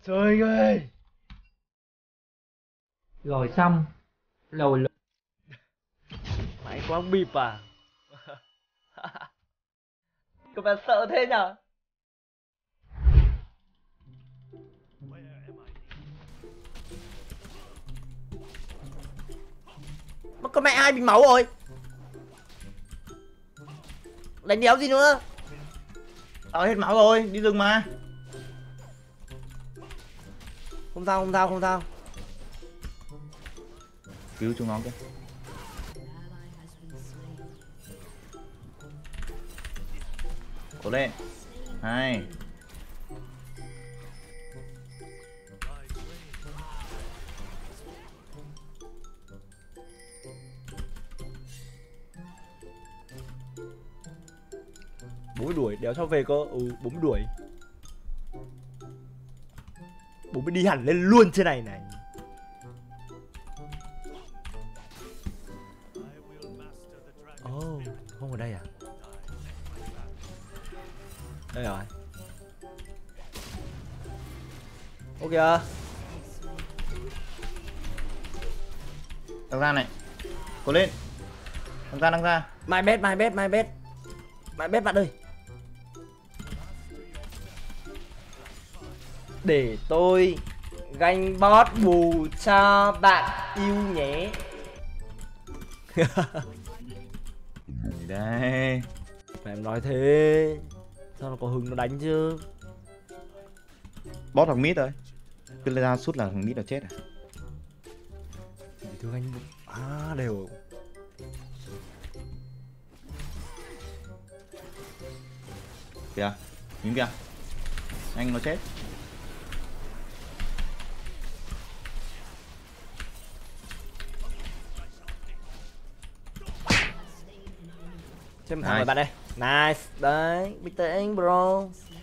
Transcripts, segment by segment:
Trời ơi. Rồi xong. Lồi. Mày quăng bịp à? Các bạn sợ thế nhở? Mà con mẹ ai bị máu rồi? Đánh đéo gì nữa? Tao hết máu rồi, đi rừng mà. Không sao, không sao, không sao. Cứu chúng nó kìa. Cố lên. Hai. Bố mới đuổi, đéo cho về cơ. Bố mới đuổi. Bố mới đi hẳn lên luôn trên này này. Không ở đây à? Đây rồi. Ok kìa. Tăng ra này. Cố lên. Tăng ra. My bad, my bad, my bad. My bad bạn ơi. Để tôi ganh boss bù cho bạn yêu nhé. Gì đây? Mà em nói thế sao nó có hứng nó đánh chứ. Boss hoặc mid rồi. Cứ ra sút là thằng mid là chết à? Để tôi ganh đều. Kìa, nhìn kìa. Anh nó chết. Xem thằng rồi bạn đây. Nice. Đấy, bình tĩnh bro.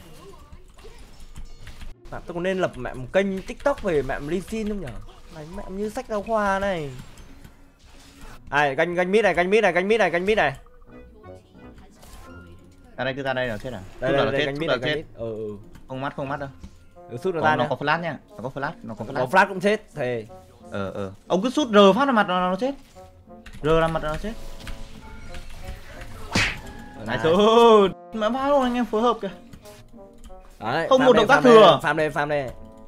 Bạn tôi có nên lập mẹ một kênh TikTok về mẹ Lee Sin không nhở? Này mẹ như sách giáo khoa này. Ai ganh mid này, ganh mid này, ganh mid này, ganh mid này. Ra đây, cứ ra đây là chết à? Đây là đây chết, ganh mid là này, chết. Không mắt đâu. Sút nó ra Nó nữa. có flash nha, nó có flash. Có flash cũng chết thề. Ông cứ sút R phát ra mặt nó chết. R ra mặt nó chết. Này thôi, mẹ phá luôn anh em phối hợp kìa. Đấy, Không một động tác thừa. Farm đây.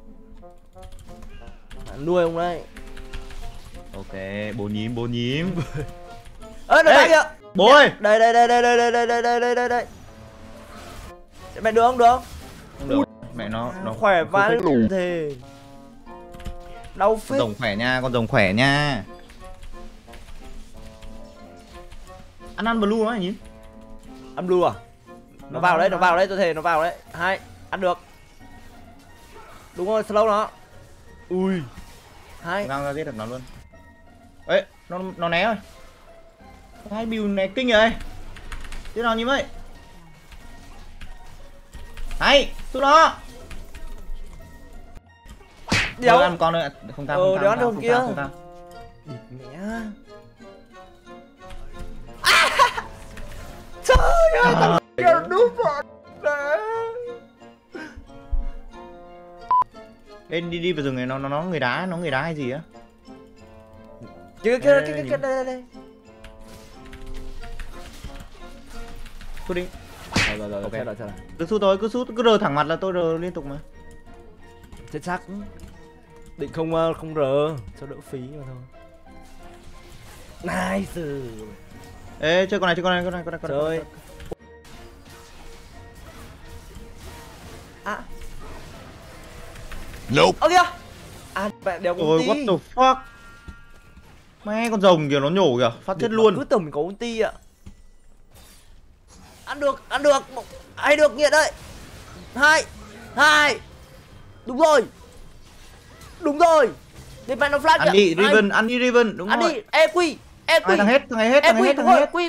Nuôi ông đấy. Ok, bố nhím. Ơ nó ra kìa. Bố ơi. Đây. Mẹ được không? Không được. Mẹ nó khỏe vãi thề. Đau phết. Con rồng khỏe nha. Ăn blue nó nhìn. Ăn blue à? Nó vào đấy, tôi thề nó vào đấy. Hai, ăn được. Đúng rồi, slow nó. Ui. Hai. Ra giết được nó luôn. Ê, nó né rồi. Hai build này kinh rồi. Thế nào như vậy? Hay, tụi nó. Đéo ăn con nữa, không tao. đéo ăn được kia. Địt mẹ. Trời ơi, thằng kia đúng rồi. Ê, đi vào rừng này nó người đá hay gì á? Kia đây. Sút đi. Rồi, ok. Chết rồi. Cứ sút, cứ rờ thẳng mặt là tôi rờ liên tục mà. Chết chắc. Định không rờ cho đỡ phí mà thôi. Nice. Ê, chơi con này. Chơi. Nope. Ơ kìa. Mẹ đéo Ôi, ulti. what the fuck. Mẹ con rồng kìa nó nhổ kìa, phát chết luôn. Cứ tưởng mình có ulti ạ. Ăn được. Hay được nghiện đấy. Hai. Đúng rồi. Đi Phantom Flash kìa. Ăn đi Riven, đúng Ăn rồi. đi. EQ. Thằng hết. Đúng rồi. Quy.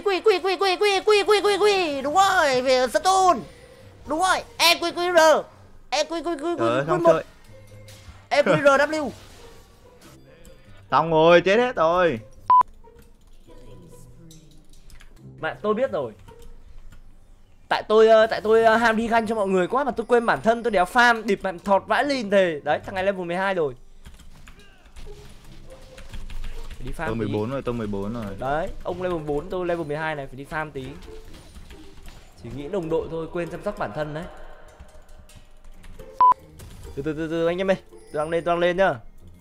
Đúng rồi, về Stone. Đúng rồi. EQR. Xong chơi. EQRW. Xong rồi, chết hết rồi. Mẹ tôi biết rồi. Tại tôi ham đi ganh cho mọi người quá mà tôi quên bản thân, tôi đéo farm điệp mẹ thọt vãi lìn thề. Đấy, thằng này level 12 rồi. Phải đi farm Tôi tí. 14 rồi, tôi 14 rồi. Đấy, ông level 4, tôi level 12 này, phải đi farm tí. Chỉ nghĩ đồng đội thôi, quên chăm sóc bản thân đấy. Từ anh em ơi, tôi đang lên nhá.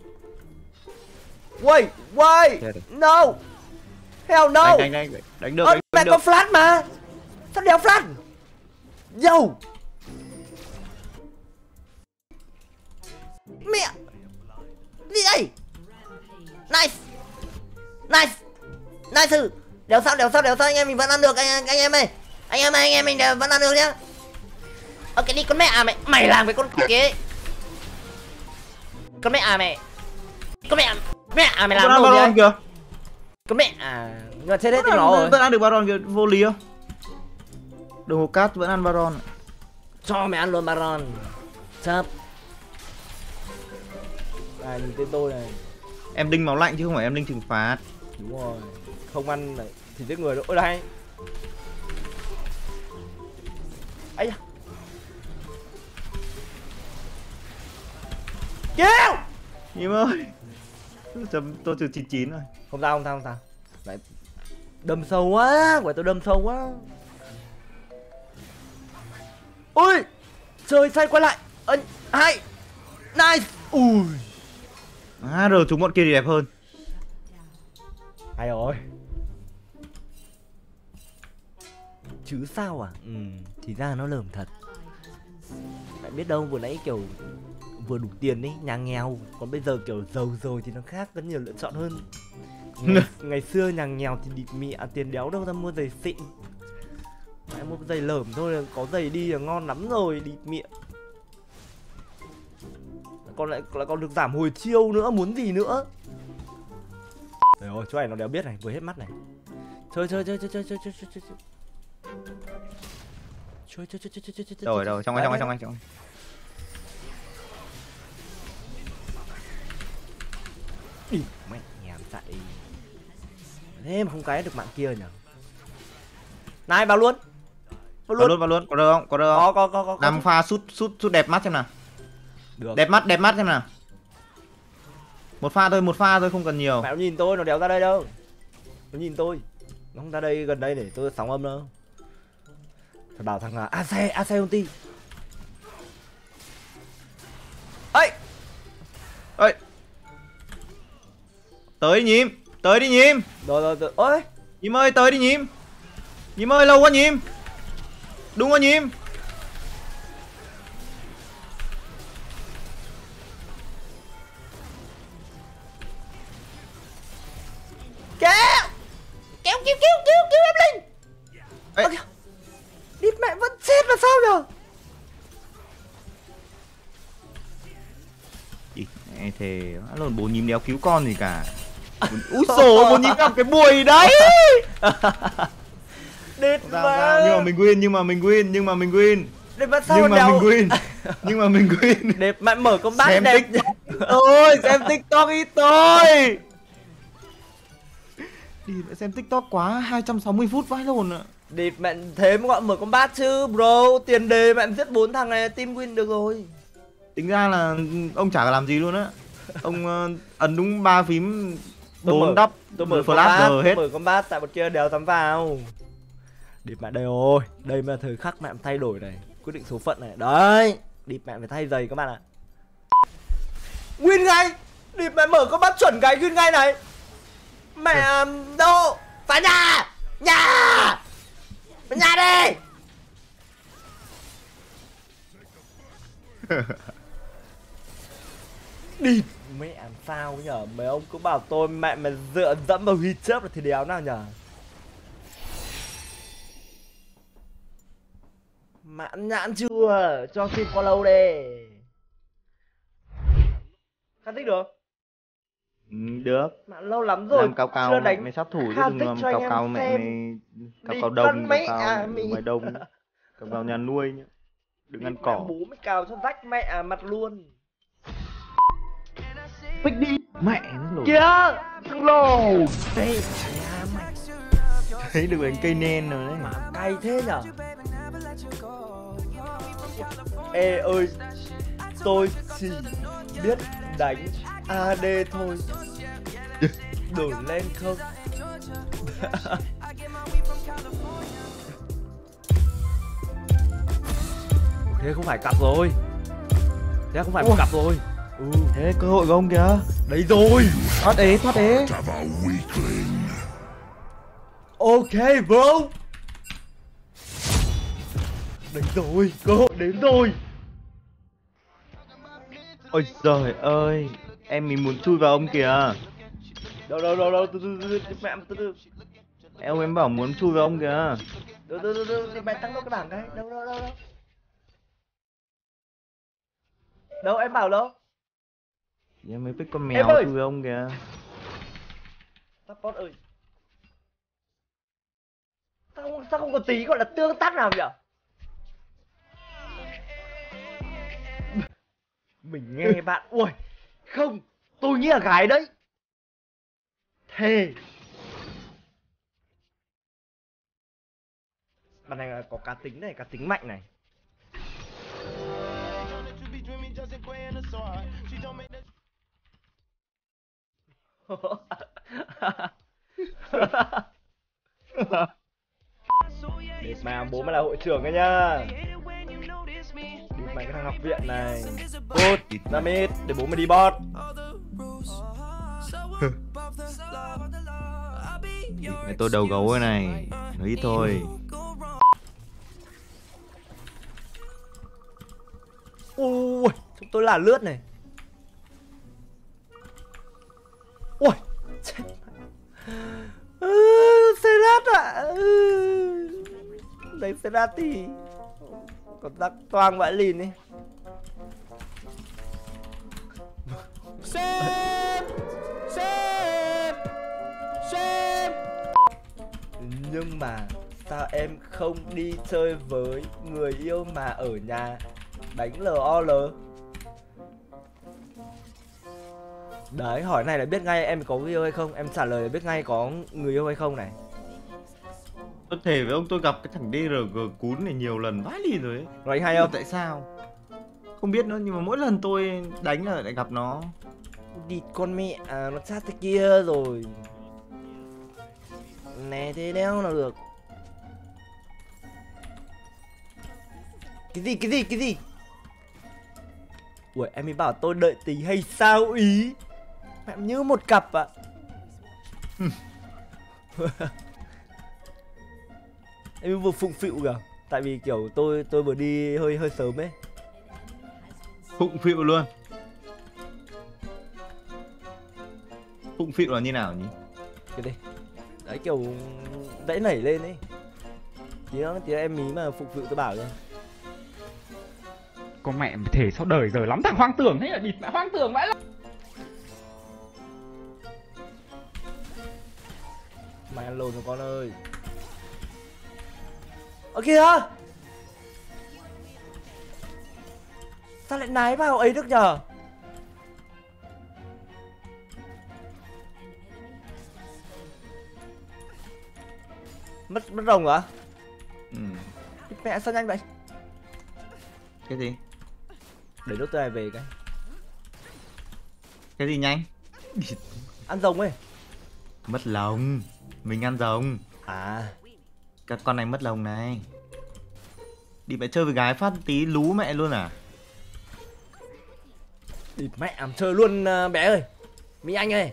Wait, no. Hell no. Đánh được, Mẹ có flash mà. Sao đéo flash? Yo. Mẹ. Gì đây? Nice. Đéo sao anh em mình vẫn ăn được anh em ơi. Anh em mình vẫn ăn được nhá. Ok đi con mẹ à mày làm cái con kia. Con mẹ à mày làm đồ gì Baron kìa. con mẹ à, nhưng mà chết hết tiếng nó rồi. Vẫn ăn được Baron kìa, vô lý không? Đồng hồ cát vẫn ăn Baron. Cho mày ăn luôn Baron. Chấp. Này nhìn tên tôi này. Em đinh máu lạnh chứ không phải em đinh trừng phạt. Đúng rồi. Không ăn này thì giết người đâu. Ôi đây. Ấy da. Kill. Nhím ơi. Tôi trừ 99 rồi. Không sao. Lại đâm sâu quá, tôi đâm sâu quá. Ui. Trời say quay lại. Hay. Nice. Ui. Rồi chúng bọn kia thì đẹp hơn. Hay rồi. Chứ sao à? Thì ra nó lởm thật. Bạn biết đâu vừa nãy kiểu vừa đủ tiền ấy, nhà nghèo. Còn bây giờ kiểu giàu rồi thì nó khác, có nhiều lựa chọn hơn. Ngày xưa nhà nghèo thì địt mẹ tiền đéo đâu ra mua giày xịn. Mẹ mua giày lởm thôi là có giày đi là ngon lắm rồi, địt mẹ. Còn lại còn được giảm hồi chiêu nữa, muốn gì nữa. Trời ơi, chỗ này nó đéo biết này, vừa hết mắt này. Chơi. Rồi, trong ngay. Đi, mẹ nhảm chạy. Thế mà không cái được mạng kia nhỉ. Này, vào luôn. Vào luôn, có được không? Có. Làm pha sút đẹp mắt xem nào. Được. Đẹp mắt xem nào. Một pha thôi, không cần nhiều. Mẹ nó nhìn tôi, nó đéo ra đây đâu. Nó nhìn tôi. Nó không ra đây gần đây để tôi sóng âm đâu. Phải bảo thằng là AC ulti. Ê. Tới đi nhím. Rồi. Ôi. Nhím ơi, tới đi nhím. Nhím ơi, lâu quá nhím. Đúng rồi nhím. Kéo em lên. Ê. Địt mẹ vẫn chết là sao nhở? Mẹ thề, lồn 4 nhím đéo cứu con gì cả. Úi dồi, 4 nhím gặp cái bùi đấy. Địt Sao? Nhưng mà mình win. Để mà sao đéo. Nhưng mà mình win. Để mẹ mở combat Xem đẹp. Ôi, xem TikTok ít thôi. Đi lại xem TikTok quá, 260 phút vãi lồn ạ. Địt mẹ thế mà gọi mở combat chứ bro. Tiền đề mẹ giết 4 thằng này team win được rồi. Tính ra là ông chả làm gì luôn á. Ông ấn đúng 3 phím 4 đắp. Tôi mở flash hết. Mở combat tại một kia đéo dám vào. Địt mẹ đây rồi. Đây mới là thời khắc mẹ thay đổi này. Quyết định số phận này. Đấy. Địt mẹ phải thay giày các bạn ạ. Win ngay. Địt mẹ mở combat chuẩn cái win ngay này. Mẹ đâu. Phải nhà đi. Địt mẹ sao nhở. Mấy ông cứ bảo tôi mẹ mà dựa dẫm vào huy chớp là thì đéo nào nhở. Mãn nhãn chưa? Cho phim qua lâu đi. Khăn thích được? Được. Mãn lâu lắm rồi. Làm cao chưa đánh mày sát thủ chứ Khăn đừng thích làm cho anh em cao mẹ xem. mày Đi cao đông, cân mấy cao mày. ngoài đông. Cao nhà nuôi nhá. Đừng ăn cỏ. Bố mới cào cho rách mẹ mặt luôn. Pick đi. Mẹ nó lồi. Kìa thằng lồ. Đây Thấy được bánh cây nen rồi đấy. mà cay thế nhở. Ê ơi, tôi chỉ biết đánh AD thôi. Đổi lên không? Thế không phải cặp rồi. Thế không phải một cặp rồi. Thế cơ hội của ông kìa. Đấy rồi. Thoát ế, thoát ế. Ok bro. Đấy rồi, cơ hội đến rồi. Ôi trời ơi, em mình muốn chui vào ông kìa. Đâu, từ mẹ từ từ. Em bảo muốn chui vào ông kìa. Từ mẹ tăng nốt cái bảng cái. Đâu. Đâu em bảo đâu? Em mới biết con Em mèo ơi! chui với ông kìa. Support ơi. Sao không có tí gọi là tương tác nào nhỉ? Mình nghe bạn. Ui, không, tôi nghĩ là gái đấy. Thề. Bạn này là có cá tính này, cá tính mạnh này. Để mà bố mày là hội trưởng ấy nhá. Đi mày cái thằng học viện này. Tốt, ra mid để bố mày đi bot. Mẹ tôi đầu gấu này, nói ít thôi. Ui, chúng tôi là lướt này. Ui, chết. Serat ạ. Đấy Serat thì còn tắc toang vãi lìn đi. Sếp. Nhưng mà sao em không đi chơi với người yêu mà ở nhà đánh LOL? Đấy, hỏi này là biết ngay em có người yêu hay không. Em trả lời là biết ngay có người yêu hay không này. Tôi thề với ông tôi gặp cái thằng DRG cún này nhiều lần vãi lìn rồi ấy. Rồi anh hay Nhưng mà không? tại sao? Không biết nữa, nhưng mà mỗi lần tôi đánh là lại gặp nó. Địt con mẹ, nó chat thế kia rồi. Nè thế đéo nào được. Cái gì? Ui, em mới bảo tôi đợi tí hay sao ý. Mẹ như một cặp ạ. Em vừa phụng phịu kìa. Tại vì kiểu tôi vừa đi hơi sớm ấy. Phụng phịu luôn. Phụng phịu là như nào nhỉ? Cái đây. Đấy kiểu vẽ nảy lên ấy. Tí em mí mà phụng phịu tôi bảo rồi. Con mẹ mày thể sao đời giờ lắm thằng hoang tưởng thế là địt mẹ hoang tưởng vãi lắm. Mày ăn lồn rồi con ơi. Ở kìa. Sao lại nái vào ấy được nhờ? Mất rồng hả? Ừ. Mẹ sao nhanh vậy? Cái gì? Để đốt tôi này về cái. Cái gì nhanh? Ăn rồng ấy. Mất lồng. Mình ăn rồng. À. Các con này mất lồng này. Đi mẹ chơi với gái phát tí lú mẹ luôn à? Địt mẹ chơi luôn bé ơi. Mỹ Anh ơi.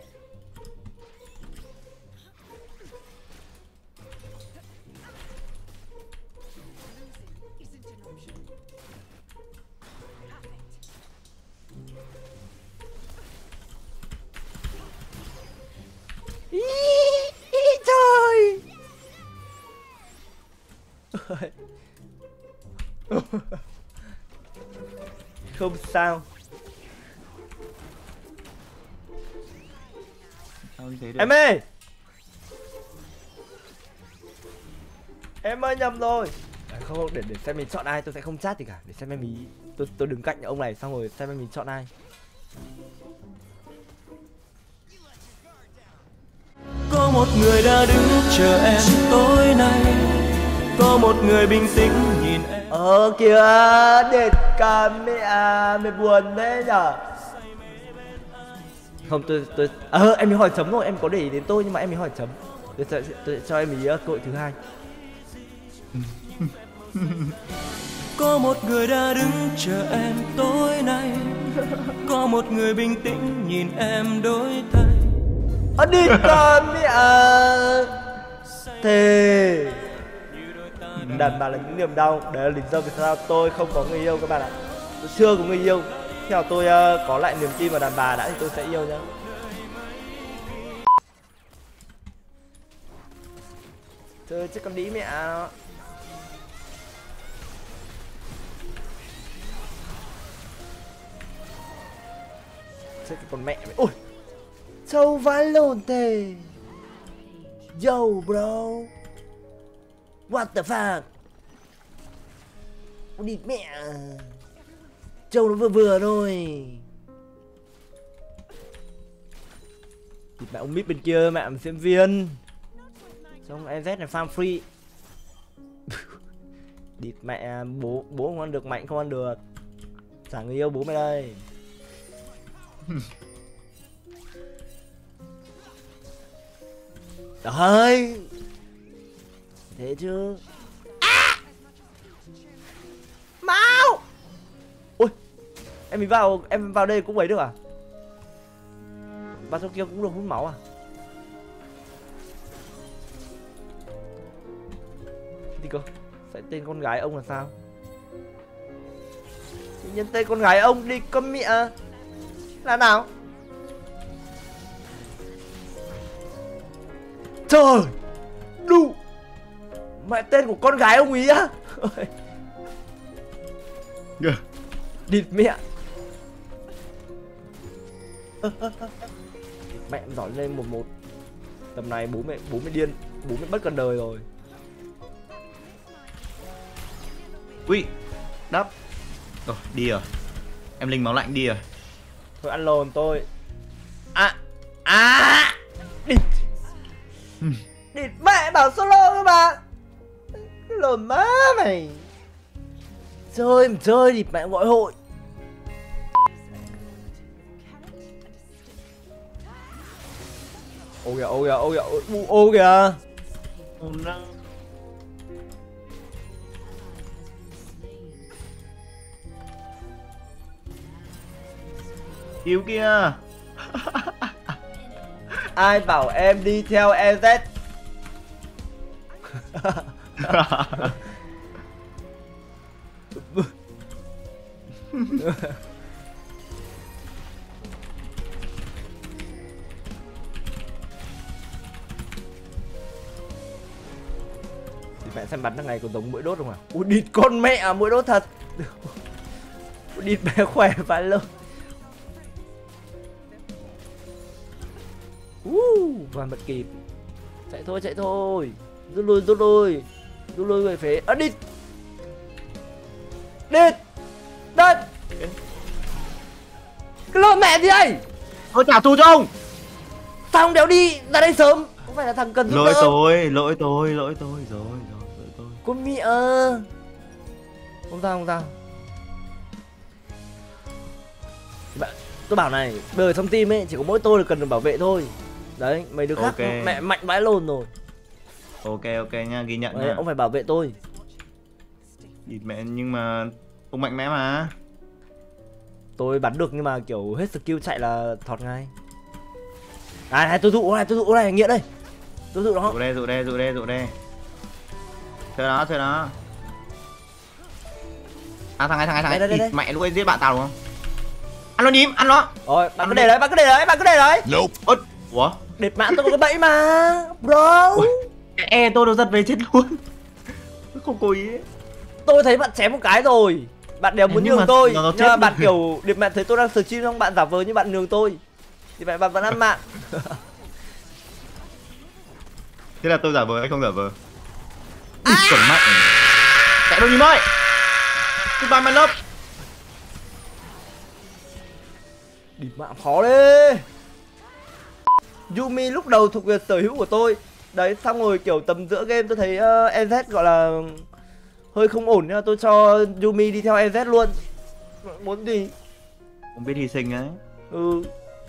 Trời. Không sao. Sao như thế được? Em ơi. Em ơi nhầm rồi. Không, để xem mình chọn ai tôi sẽ không chat gì cả. Để xem em ý. Tôi đứng cạnh ông này xong rồi xem em mình chọn ai. Có một người đã đứng chờ em tối nay, có một người bình tĩnh nhìn em. Kìa, đệt cam mẹ mày buồn thế nhở? Không, tôi em mới hỏi chấm rồi, em có để ý đến tôi nhưng mà em mới hỏi chấm. Tôi cho em ý cơ hội thứ hai. Có một người đã đứng chờ em tối nay, có một người bình tĩnh nhìn em đổi thay. Đi con mẹ. Thề đàn bà là những niềm đau. Đấy là lý do vì sao tôi không có người yêu các bạn ạ. Tôi chưa có người yêu. Khi nào tôi có lại niềm tin vào đàn bà đã thì tôi sẽ yêu nhá. Chơi chứ con đĩ mẹ nó. Chơi cái con mẹ mày. Ôi trâu vãi lồn thề. Yo bro. What the fuck. Đi mẹ. Trâu nó vừa vừa thôi. Thì mẹ ông mít bên kia mẹ làm xem viên. Xong EZ này farm free. Địt mẹ bố không ăn được, mạnh không ăn được. Trả người yêu bố mày đây. Đấy. Thế chứ. Máu. Ôi. Em vào đây cũng ấy được à? Vào trong kia cũng được hút máu à? Gì cơ? Phải tên con gái ông là sao? Tự nhiên tên con gái ông đi con mẹ. Là nào? Trời. Đu. Mẹ tên của con gái ông ý á. Địt mẹ. Mẹ em giỏi lên 1-1. Tầm này bố mẹ điên, bố mẹ bất cần đời rồi. Ui, đắp. Rồi, đi rồi. Em linh máu lạnh đi rồi. Thôi ăn lồn tôi. Địt. Địt mẹ bảo solo cơ mà. Lồn má mày. Chơi địt mẹ gọi hội. Ô kìa, ô kìa. Cứu kia. Ai bảo em đi theo EZ? Mẹ xem bắn thằng này còn giống mũi đốt không à? Ui địt con mẹ mũi đốt thật. Địt mẹ khỏe phải lơ. Và mất kịp. Chạy thôi. Rút lui về phía. Địt. Đây. Cái lộn mẹ gì đây? Thôi trả thù cho ông. Sao không đéo đi ra đây sớm? Không phải là thằng cần giúp đỡ. Lỗi tôi rồi. Con mẹ. Không sao. Tôi bảo này, bây giờ trong team ấy chỉ có mỗi tôi là cần được bảo vệ thôi. Đấy, mấy đứa khác mẹ mạnh vãi lồn rồi. Ok nha, ghi nhận đấy, nha. ông phải bảo vệ tôi. Địt mẹ, nhưng mà ông mạnh mẽ mà. Tôi bắn được nhưng mà kiểu hết skill chạy là thọt ngay. Này, tôi dụ này, nghiện đây. Tôi dụ nó. Dụ đây. Chơi nó. Thằng này. Đây. Mẹ lúc ấy giết bạn tao đúng không? Ăn nó nhím, ăn nó. Rồi, bạn cứ để đấy. Nope. Ủa? Đệt mạng tôi có cái bẫy mà. Bro. Tôi nó giật về chết luôn. Không cố ý ấy. Tôi thấy bạn chém một cái rồi. Bạn đều muốn nhường tôi. Nhưng mà bạn mà. kiểu điệp mạng thấy tôi đang stream xong bạn giả vờ như bạn nhường tôi. Thì bạn vẫn ăn mạng. Thế là tôi giả vờ hay không giả vờ? Chuẩn mạnh. Chạy đâu nhím ơi. Goodbye my love. Điệp mạng khó đấy. Yumi lúc đầu thuộc về sở hữu của tôi. Đấy, xong rồi kiểu tầm giữa game tôi thấy EZ gọi là hơi không ổn nhá, tôi cho Yumi đi theo EZ luôn. Muốn gì? Không biết hy sinh ấy. Ừ.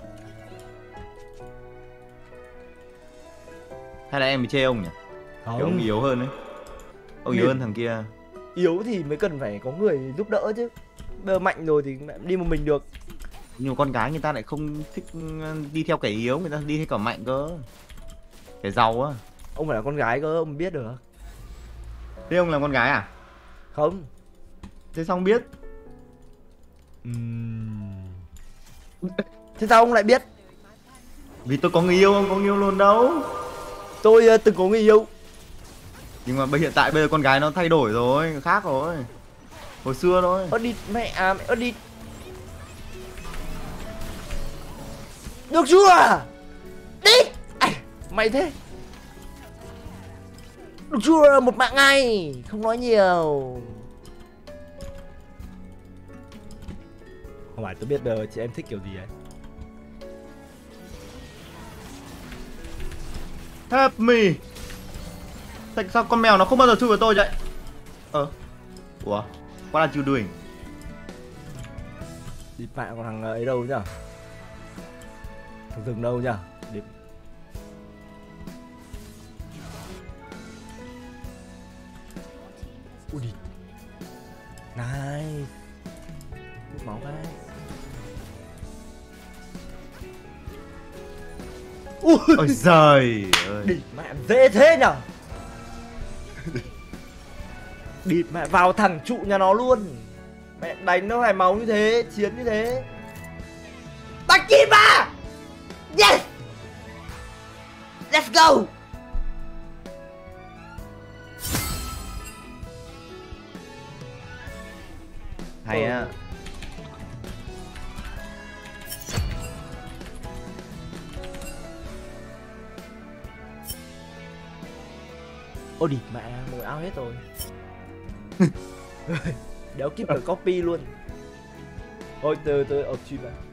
Hay là em bị chê ông nhỉ? Kiểu ông yếu hơn ấy. Ông yếu Miền- hơn thằng kia. Yếu thì mới cần phải có người giúp đỡ chứ. Bây giờ mạnh rồi thì mẹ đi một mình được. Nhưng mà con gái người ta lại không thích đi theo kẻ yếu, người ta đi theo kẻ mạnh cơ. Kẻ giàu á. Ông phải là con gái cơ, ông biết được. Thế ông là con gái à? Không. Thế xong biết. Thế sao ông lại biết? Vì tôi có người yêu, ông có người yêu luôn đâu. Tôi từng có người yêu. Nhưng mà hiện tại bây giờ con gái nó thay đổi rồi, khác rồi. Hồi xưa thôi. Ớt địt mẹ à, mẹ ớt địt. Được chưa? Đi. À, mày thế. Được chưa? Một mạng ngay, không nói nhiều. Không phải, tôi biết chị em thích kiểu gì ấy. Help me. Tại sao con mèo nó không bao giờ chui vào tôi vậy? Ủa? What are you doing? Địt mẹ, còn thằng ấy đâu nhở? Thằng rừng đâu nhở? Địt. Ui địt. Nice. Hút máu cái. Ui. Ôi giời ơi. Địt mẹ dễ thế nhở? Địt mẹ vào thẳng trụ nhà nó luôn. Mẹ đánh nó phải máu như thế, chiến như thế. Bạch Kim à! Yes! Let's go! Hay á. Ôi địt mẹ, mồi ao hết rồi. Đéo kíp được copy luôn. Thôi tôi ở chim này.